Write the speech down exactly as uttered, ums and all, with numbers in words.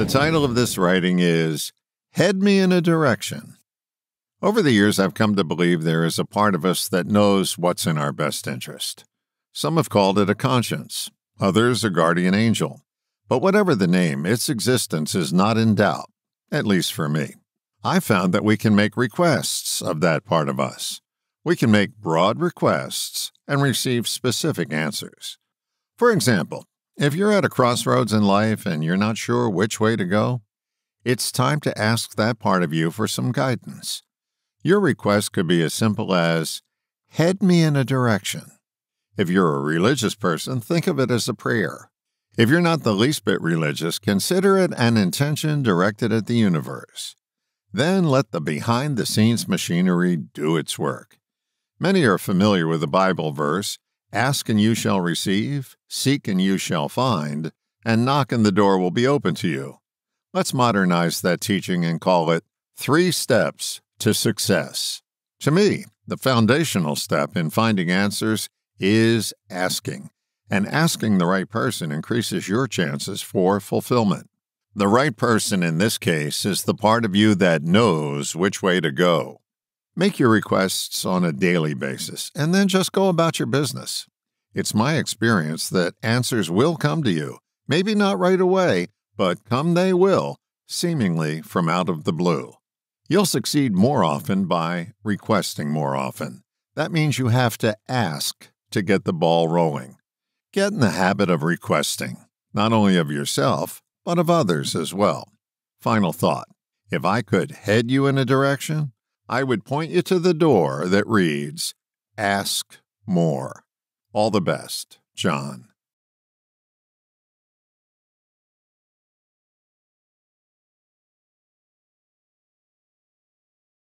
The title of this writing is Head Me in a Direction. Over the years, I've come to believe there is a part of us that knows what's in our best interest. Some have called it a conscience, others a guardian angel. But whatever the name, its existence is not in doubt, at least for me. I found that we can make requests of that part of us. We can make broad requests and receive specific answers. For example, if you're at a crossroads in life and you're not sure which way to go, it's time to ask that part of you for some guidance. Your request could be as simple as, head me in a direction. If you're a religious person, think of it as a prayer. If you're not the least bit religious, consider it an intention directed at the universe. Then let the behind-the-scenes machinery do its work. Many are familiar with the Bible verse, ask and you shall receive, seek and you shall find, and knock and the door will be open to you. Let's modernize that teaching and call it three steps to success. To me, the foundational step in finding answers is asking, and asking the right person increases your chances for fulfillment. The right person in this case is the part of you that knows which way to go. Make your requests on a daily basis, and then just go about your business. It's my experience that answers will come to you, maybe not right away, but come they will, seemingly from out of the blue. You'll succeed more often by requesting more often. That means you have to ask to get the ball rolling. Get in the habit of requesting, not only of yourself, but of others as well. Final thought. If I could head you in a direction, I would point you to the door that reads, Ask More. All the best, John.